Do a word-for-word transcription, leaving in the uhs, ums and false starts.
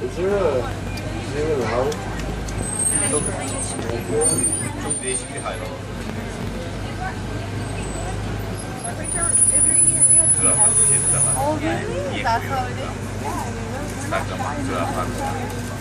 Is there a, is there a loud? Çok, çok değişik bir hayvan. Zürafa, kedi de var. Oh, really? Niye That's how koyuyoruz it da? is? Her zaman zürafa.